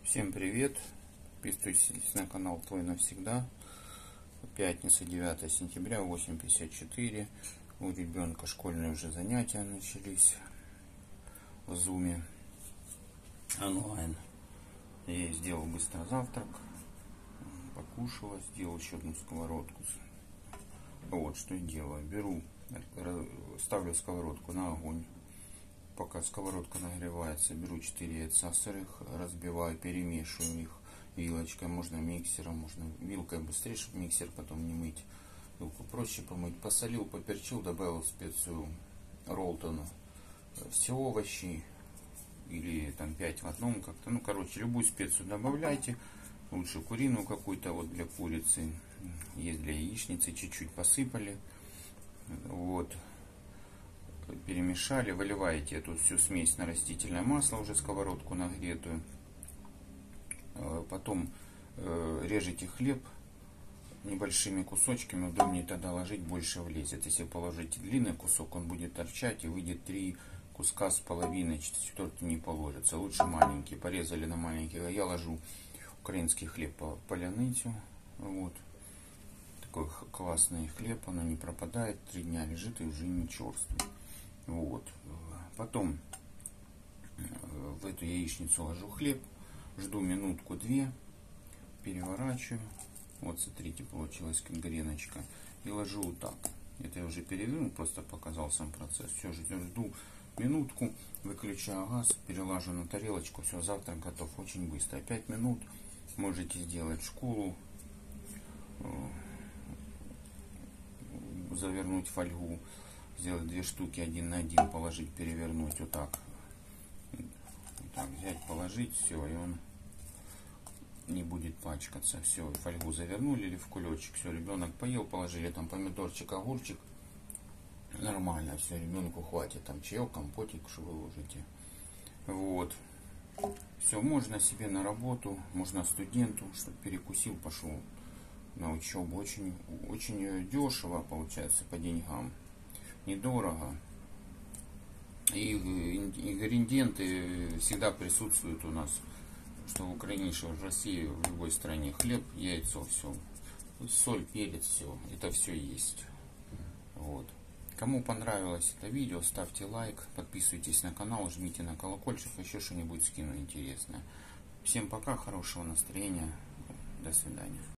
Всем привет! Подписывайтесь на канал Твой навсегда. Пятница, 9 сентября, 8:54. У ребенка школьные уже занятия начались в зуме онлайн. Я сделал быстро завтрак, покушала, сделал еще одну сковородку. Вот что я делаю. Ставлю сковородку на огонь. Пока сковородка нагревается, беру 4 яйца сырых, разбиваю, перемешиваю их вилочкой, можно миксером, можно вилкой быстрее, чтобы миксер потом не мыть. Вилку проще помыть. Посолил, поперчил, добавил специю Ролтона. Все овощи, или там 5 в одном как-то. Короче, любую специю добавляйте. Лучше куриную какую-то, вот для курицы. Есть для яичницы, чуть-чуть посыпали. Вот. Перемешали, выливаете эту всю смесь на растительное масло, уже сковородку нагретую. Потом режете хлеб небольшими кусочками, удобнее тогда ложить, больше влезет. Если положите длинный кусок, он будет торчать и выйдет 3 куска с половиной, 4 не положится. Лучше маленькие. Порезали на маленькие. Я ложу украинский хлеб по полянытию. Вот. Такой классный хлеб, оно не пропадает, 3 дня лежит и уже не черствый. Вот. Потом в эту яичницу ложу хлеб, жду минутку-две, переворачиваю. Вот, смотрите, получилась как греночка. И ложу вот так. Это я уже перевернул, просто показал сам процесс. Все, жду минутку, выключаю газ, переложу на тарелочку. Все, завтрак готов очень быстро. 5 минут можете сделать в школу, завернуть в фольгу. Сделать 2 штуки 1 на 1, положить, перевернуть вот так. Вот так взять, положить, все, и он не будет пачкаться. Все, фольгу завернули или в кулечек. Все, ребенок поел, положили там помидорчик, огурчик. Нормально, все, ребенку хватит. Там чаек, компотик, что вы ложите. Вот. Все, можно себе на работу, можно студенту, чтобы перекусил, пошел на учебу. Очень, очень дешево получается по деньгам. Недорого. И ингредиенты всегда присутствуют у нас, что в Украине, что в России, в любой стране. Хлеб, яйцо, все. Соль, перец, все. Это все есть. Вот. Кому понравилось это видео, ставьте лайк, подписывайтесь на канал, жмите на колокольчик, еще что-нибудь скину интересное. Всем пока, хорошего настроения. До свидания.